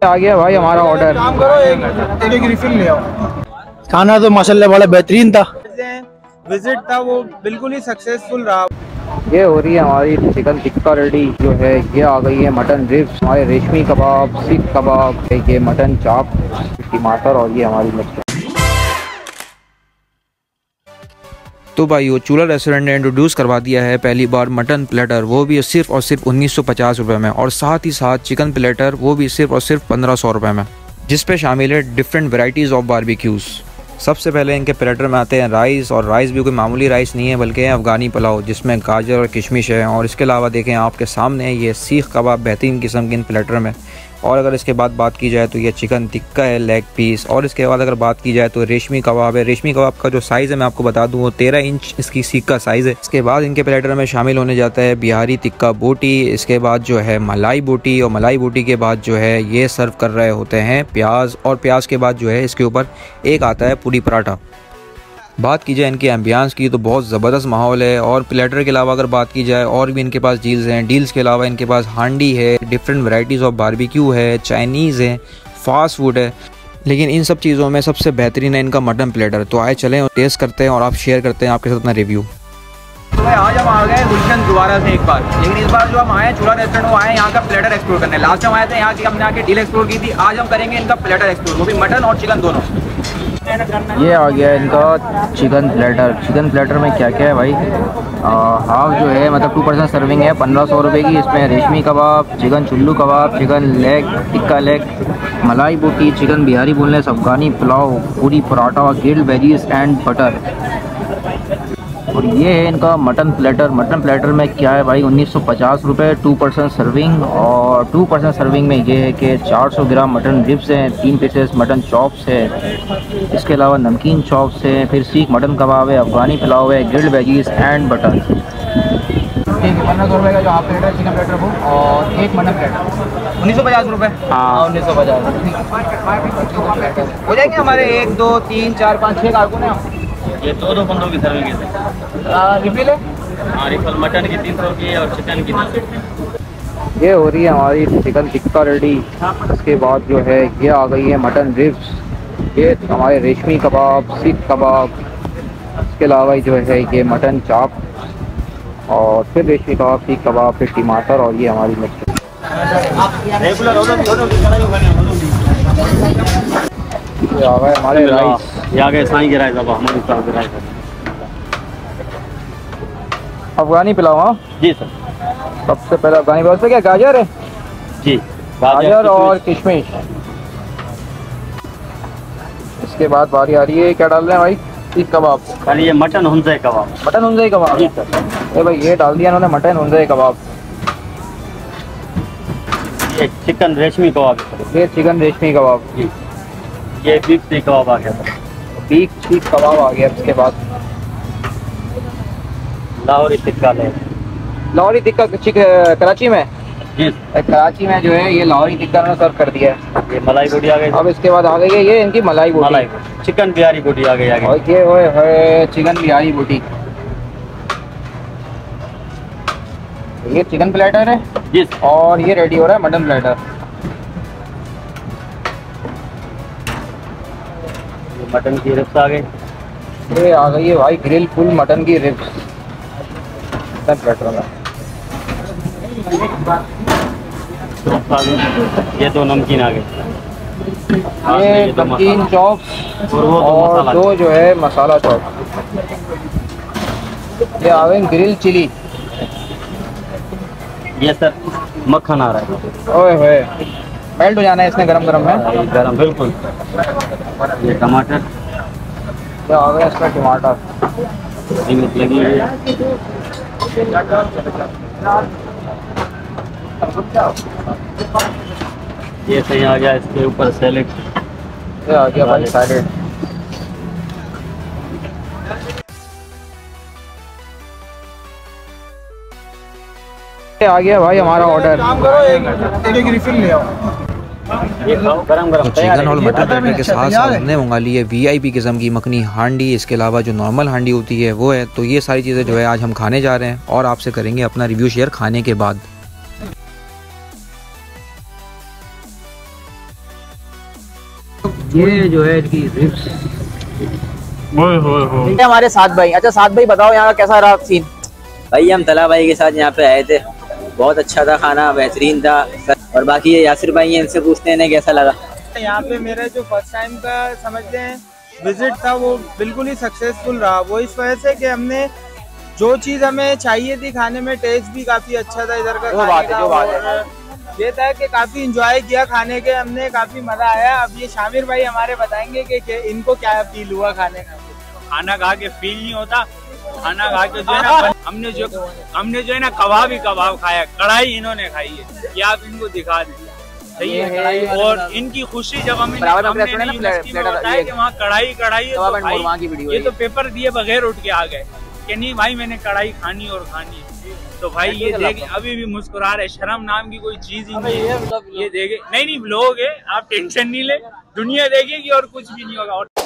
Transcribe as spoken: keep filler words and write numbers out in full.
आ गया भाई हमारा ऑर्डर। काम करो, एक एक, एक रिफिल ले आओ। खाना तो माशाल्लाह बड़ा बेहतरीन था। विजिट था वो बिल्कुल ही सक्सेसफुल रहा। ये हो रही है हमारी चिकन टिक्का रेडी जो है। ये आ गई है मटन रिब्स, हमारे रेशमी कबाब, सीख कबाब, ये मटन चाप, टमाटर और ये हमारी मिर्च। तो भाई वो चूल्हा रेस्टोरेंट ने इंट्रोड्यूस करवा दिया है पहली बार मटन प्लेटर, वो भी सिर्फ और सिर्फ उन्नीस सौ पचास रुपये में, और साथ ही साथ चिकन प्लेटर वो भी सिर्फ और सिर्फ पंद्रह सौ रुपये में, जिस पे शामिल है डिफरेंट वेराइटीज़ ऑफ बारबेक्यूज़। सबसे पहले इनके प्लेटर में आते हैं राइस, और राइस भी कोई मामूली राइस नहीं है बल्कि है अफ़गानी पुलाव जिसमें गाजर और किशमिश है। और इसके अलावा देखें आपके सामने ये सीख कबाब बेहतरीन किस्म के इन प्लेटर में। और अगर इसके बाद बात की जाए तो ये चिकन टिक्का है लेग पीस। और इसके बाद अगर बात की जाए तो रेशमी कबाब है। रेशमी कबाब का जो साइज़ है मैं आपको बता दूं वो तेरह इंच इसकी सीख का साइज़ है। इसके बाद इनके प्लेटर में शामिल होने जाता है बिहारी टिक्का बोटी, इसके बाद जो है मलाई बोटी, और मलाई बोटी के बाद जो है ये सर्व कर रहे होते हैं प्याज, और प्याज के बाद जो है इसके ऊपर एक आता है पूरी पराठा। बात की जाए इनके एम्बियंस की तो बहुत ज़बरदस्त माहौल है। और प्लेटर के अलावा अगर बात की जाए और भी इनके पास डील्स हैं। डील्स के अलावा इनके पास हांडी है, डिफरेंट वैरायटीज़ ऑफ बारबेक्यू है, चाइनीज़ है, फास्ट फूड है। लेकिन इन सब चीज़ों में सबसे बेहतरीन है इनका मटन प्लेटर। तो आए चलें और टेस्ट करते हैं और आप शेयर करते हैं आपके साथ अपना रिव्यू। तो भाई आज हम आ गए गुलशन दोबारा से एक बार, लेकिन इस बार जो हम आए चूल्हा रेस्टोरेंट वो आए यहाँ का प्लेटर एक्सप्लोर करने। लास्ट टाइम आए थे यहाँ की हमने आके डील एक्सप्लोर की थी, आज हम करेंगे इनका प्लेटर एक्सप्लोर, वो भी मटन और चिकन दोनों। ये आ गया इनका चिकन प्लेटर। चिकन प्लेटर में क्या क्या है भाई, हाफ जो है मतलब टू परसेंट सर्विंग है पंद्रह सौ रुपये की। इसमें रेशमी कबाब, चिकन चुल्लू kebab, chicken leg, tikka leg, malai boti, chicken Bihari boneless, Afghani pulao, puri paratha, grilled veggies and butter. और ये है इनका मटन प्लेटर। मटन प्लेटर में क्या है भाई, उन्नीस सौ पचास रुपये, टू परसेंट सर्विंग। और टू परसेंट सर्विंग में ये है कि चार सौ ग्राम मटन रिब्स हैं, तीन पीसेस मटन चॉप्स है, इसके अलावा नमकीन चॉप्स है, फिर सीख मटन कबाब है, अफ़गानी पुलाव है, ग्रिल्ड वेजीज एंड बटर। पंद्रह सौ रुपये का जो हाफ प्लेट है चिकन प्लेटर वो, और एक मटन प्लेटर उन्नीस सौ पचास रुपये। हाँ उन्नीस सौ पचास हो जाएंगे हमारे। एक दो तीन चार पाँच छः कारकुन हैं। ये दो दो बंदों की सर्विंग है। रिफिल है? हाँ रिफिल मटन की तीन सौ की और चिकन की दस सौ। ये हो रही है हमारी चिकन टिक्का रेडी। इसके बाद जो है ये आ गई है मटन रिब्स, ये हमारे रेशमी कबाब, सीख कबाब, इसके अलावा जो है ये मटन चाप, और फिर रेशमी कबाब, सीख कबाब, फिर टमाटर और ये हमारी मिर्च। ये आ गए हमारे राइस। ये आ गए साईं के राइस। अब हमारे साथ राइस अफ़गानी पुलाव। हाँ जी सर। सबसे पहले अफ़गानी पुलाव, उसमें क्या गाजर है? जी गाजर और किशमिश। इसके बाद बारी आ रही है, क्या डाल रहे हैं भाई? सीख कबाब। खाली ये मटन हुंजे कबाब। मटन हुंजे कबाब जी सर। ये भाई ये डाल दिया इन्होंने मटन हुंजे कबाब। ये चिकन रेशमी कबाब है। ये चिकन रेशमी कबाब। जी ये बीफ सीख कबाब आ गया सर। बीफ सीख कबाब आ गया। इसके बाद लाहौरी टिक्का ले। लाहौरी टिक्का कराची में। जी कराची में जो है ये लाहौरी टिक्का ने सर्व कर दिया है। ये मलाई बोटी आ गई। अब इसके बाद आ गई है ये इनकी मलाई बोटी। मलाई चिकन बिहारी बोटी आ गई। आ गई और ये होए होए चिकन बिहारी बोटी। ये चिकन प्लेटर है जी, और ये रेडी हो रहा है मटन प्लेटर। मटन की रिब्स आ गई। ये आ गई है भाई ग्रिल फुल मटन की रिब्स मटन प्लेटर में। ये दो नमकीन आ गए। ये नमकीन चॉप्स और, वो और दो जो है मसाला चॉप। ये आ गए ग्रिल चिली। ये सर मक्खन आ रहा है। ओए होए मेल्ट हो जाना है इसमें गरम गरम में। गरम बिल्कुल। ये टमाटर। ये आ गया इसमें टमाटर। लगी हुई है। ये सही आ गया। इसके ऊपर सैलेड। ये आ गया भाई सैलेड। आ गया भाई हमारा ऑर्डर। काम करो, एक एक रिफिल ले आओ। ये खाओ गरम गरम। चिकन और मटन प्लेटर के साथ साथ हमने मंगा ली है वीआईपी किस्म की मखनी हांडी। इसके अलावा जो नॉर्मल हांडी होती है वो है। तो ये सारी चीज़ें जो है आज हम खाने जा रहे हैं और आपसे करेंगे अपना रिव्यू शेयर खाने के बाद। ये जो है इसकी रिब्स। हमारे साथ भाई। अच्छा साथ भाई बताओ यहाँ का कैसा रहा सीन? भाई हम तला भाई के साथ यहाँ पे आए थे, बहुत अच्छा था खाना, बेहतरीन था। और बाकी ये यासिर भाई हैं, इनसे पूछते हैं इन्हें कैसा लगा। यहाँ पे मेरा जो फर्स्ट टाइम का समझते हैं विजिट था वो बिल्कुल ही सक्सेसफुल रहा। वो इस वजह से कि हमने जो चीज़ हमें चाहिए थी खाने में, टेस्ट भी काफ़ी अच्छा था इधर का खाने का। और ये था कि काफ़ी इंजॉय किया खाने के हमने, काफ़ी मज़ा आया। अब ये शामिर भाई हमारे बताएंगे कि, कि इनको क्या फील हुआ खाने का। खाना खा के फील नहीं होता, खाना खा के जो है ना हमने जो हमने जो है ना कबाब ही कबाब खाया, कढ़ाई इन्होंने खाई है, ये आप इनको दिखा दें। सही है। और इनकी खुशी जब हमें बताया कि वहाँ कढ़ाई कढ़ाई है, तो भाई ये तो पेपर दिए बगैर उठ के आ गए कि नहीं भाई मैंने कढ़ाई खानी और खानी है। तो भाई ये देखे अभी भी मुस्कुरा रहे, शर्म नाम की कोई चीज ही नहीं है। ये देखे नहीं नहीं लोग है, आप टेंशन नहीं ले, दुनिया देखेगी और कुछ भी नहीं होगा।